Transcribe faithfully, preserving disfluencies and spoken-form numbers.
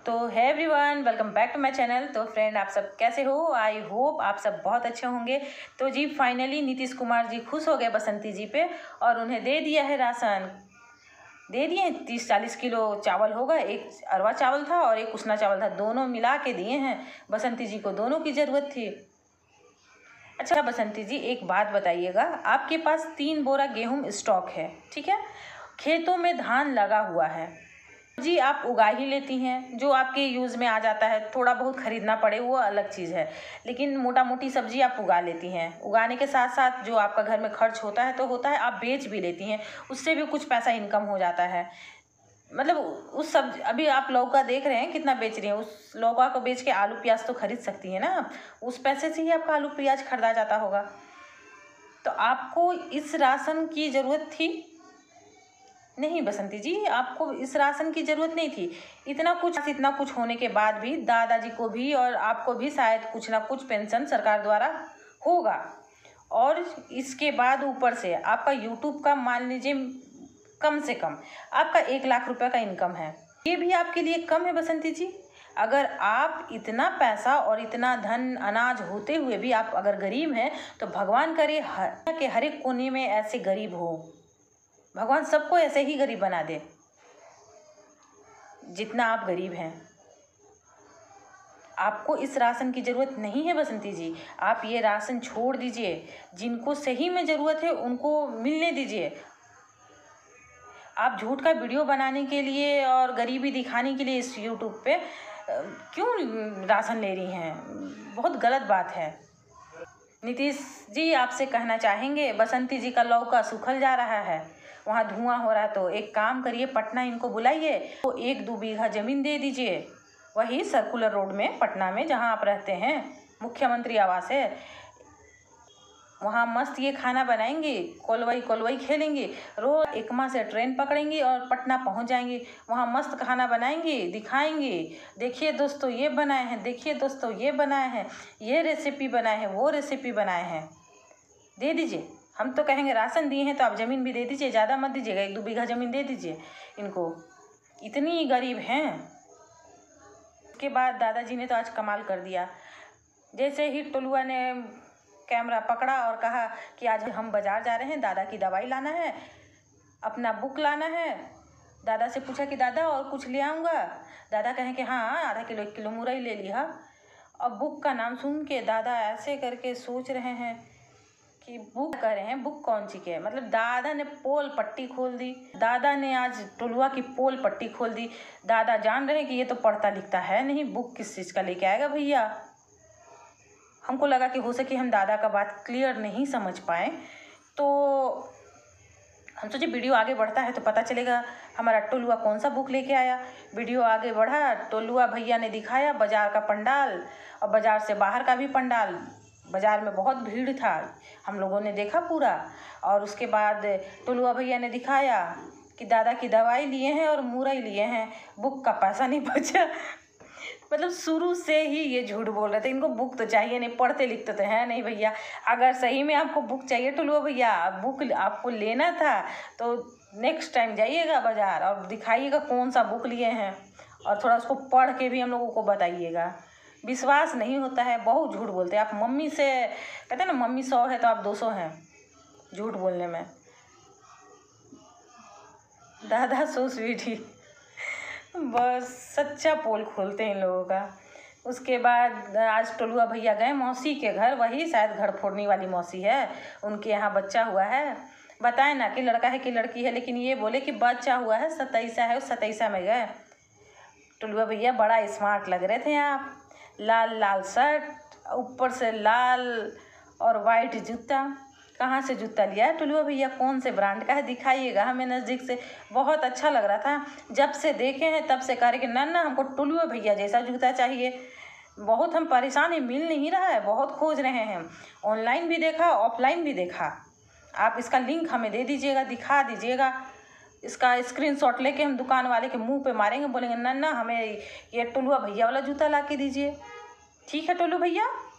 तो है everyone, welcome back to my channel. तो फ्रेंड, आप सब कैसे हो? आई होप आप सब बहुत अच्छे होंगे। तो जी फाइनली नीतीश कुमार जी खुश हो गए बसंती जी पे और उन्हें दे दिया है राशन। दे दिए तीस चालीस किलो चावल होगा, एक अरवा चावल था और एक उसना चावल था, दोनों मिला के दिए हैं बसंती जी को। दोनों की ज़रूरत थी। अच्छा बसंती जी, एक बात बताइएगा, आपके पास तीन बोरा गेहूँ स्टॉक है, ठीक है, खेतों में धान लगा हुआ है जी, आप उगा ही लेती हैं, जो आपके यूज़ में आ जाता है। थोड़ा बहुत खरीदना पड़े वो अलग चीज़ है, लेकिन मोटा मोटी सब्जी आप उगा लेती हैं। उगाने के साथ साथ जो आपका घर में खर्च होता है तो होता है, आप बेच भी लेती हैं, उससे भी कुछ पैसा इनकम हो जाता है। मतलब उस सब अभी आप लौका देख रहे हैं कितना बेच रही हैं, उस लौका को बेच के आलू प्याज तो खरीद सकती हैं ना, उस पैसे से ही आपका आलू प्याज खरीदा जाता होगा। तो आपको इस राशन की ज़रूरत थी नहीं बसंती जी, आपको इस राशन की ज़रूरत नहीं थी। इतना कुछ इतना कुछ होने के बाद भी दादाजी को भी और आपको भी शायद कुछ ना कुछ पेंशन सरकार द्वारा होगा। और इसके बाद ऊपर से आपका यूट्यूब का मान लीजिए कम से कम आपका एक लाख रुपए का इनकम है, ये भी आपके लिए कम है बसंती जी। अगर आप इतना पैसा और इतना धन अनाज होते हुए भी आप अगर गरीब हैं तो भगवान करे हर के हर एक कोने में ऐसे गरीब हो, भगवान सबको ऐसे ही गरीब बना दे जितना आप गरीब हैं। आपको इस राशन की ज़रूरत नहीं है बसंती जी, आप ये राशन छोड़ दीजिए। जिनको सही में ज़रूरत है उनको मिलने दीजिए। आप झूठ का वीडियो बनाने के लिए और गरीबी दिखाने के लिए इस यूट्यूब पे क्यों राशन ले रही हैं? बहुत गलत बात है। नीतीश जी आपसे कहना चाहेंगे, बसंती जी का लौका सूखल जा रहा है, वहाँ धुआं हो रहा है, तो एक काम करिए, पटना इनको बुलाइए, तो एक दो बीघा ज़मीन दे दीजिए वही सर्कुलर रोड में पटना में जहाँ आप रहते हैं, मुख्यमंत्री आवास है, वहाँ मस्त ये खाना बनाएंगे, कोलवई कोलवई खेलेंगे, रोज एकमा से ट्रेन पकड़ेंगे और पटना पहुँच जाएंगे। वहाँ मस्त खाना बनाएंगे, दिखाएंगे, देखिए दोस्तों ये बनाए हैं, देखिए दोस्तों ये बनाए हैं, ये रेसिपी बनाए हैं, वो रेसिपी बनाए हैं। दे दीजिए, हम तो कहेंगे राशन दिए हैं तो आप ज़मीन भी दे दीजिए, ज़्यादा मत दीजिएगा, एक दो बीघा ज़मीन दे दीजिए इनको, इतनी गरीब हैं। उसके बाद दादाजी ने तो आज कमाल कर दिया। जैसे ही टुलुआ ने कैमरा पकड़ा और कहा कि आज हम बाज़ार जा रहे हैं, दादा की दवाई लाना है, अपना बुक लाना है। दादा से पूछा कि दादा और कुछ ले आऊँगा? दादा कहें कि हाँ आधा किलो एक किलो मुरई ले लिया। अब बुक का नाम सुन के दादा ऐसे करके सोच रहे हैं कि बुक कर रहे हैं, बुक कौन सी के? मतलब दादा ने पोल पट्टी खोल दी। दादा ने आज टुलुआ की पोल पट्टी खोल दी। दादा जान रहे हैं कि ये तो पढ़ता लिखता है नहीं, बुक किस चीज़ का लेके आएगा भैया। हमको लगा कि हो सके हम दादा का बात क्लियर नहीं समझ पाए, तो हम सोचे वीडियो आगे बढ़ता है तो पता चलेगा हमारा टुलुआ कौन सा बुक लेके आया। वीडियो आगे बढ़ा, टुलुआ भैया ने दिखाया बाज़ार का पंडाल और बाज़ार से बाहर का भी पंडाल। बाज़ार में बहुत भीड़ था, हम लोगों ने देखा पूरा। और उसके बाद टुलुआ भैया ने दिखाया कि दादा की दवाई लिए हैं और मुरई लिए हैं, बुक का पैसा नहीं बचा। मतलब शुरू से ही ये झूठ बोल रहे थे, इनको बुक तो चाहिए नहीं, पढ़ते लिखते तो है नहीं भैया। अगर सही में आपको बुक चाहिए टुलुआ भैया, बुक आपको लेना था तो नेक्स्ट टाइम जाइएगा बाज़ार और दिखाइएगा कौन सा बुक लिए हैं, और थोड़ा उसको पढ़ के भी हम लोगों को बताइएगा। विश्वास नहीं होता है, बहुत झूठ बोलते हैं आप। मम्मी से कहते हैं ना, मम्मी सौ है तो आप दो सौ हैं झूठ बोलने में। दादा सो स्वीट ही, बस सच्चा पोल खोलते हैं इन लोगों का। उसके बाद आज टुलुआ भैया गए मौसी के घर, वही शायद घर फोड़ने वाली मौसी है, उनके यहाँ बच्चा हुआ है। बताए ना कि लड़का है कि लड़की है, लेकिन ये बोले कि बच्चा हुआ है, सताईसा है, उस सताईसा में गए। टुलुआ भैया बड़ा स्मार्ट लग रहे थे आप, लाल लाल शर्ट, ऊपर से लाल और वाइट जूता। कहाँ से जूता लिया है टुलुआ भैया, कौन से ब्रांड का है? दिखाइएगा हमें नज़दीक से, बहुत अच्छा लग रहा था। जब से देखे हैं तब से कह रहे कि ना ना हमको टुलुआ भैया जैसा जूता चाहिए। बहुत हम परेशान हैं, मिल नहीं रहा है, बहुत खोज रहे हैं, ऑनलाइन भी देखा ऑफलाइन भी देखा। आप इसका लिंक हमें दे दीजिएगा, दिखा दीजिएगा, इसका स्क्रीनशॉट लेके हम दुकान वाले के मुंह पे मारेंगे, बोलेंगे ना ना हमें ये टुलुआ भैया वाला जूता ला के दीजिए। ठीक है टुलू भैया?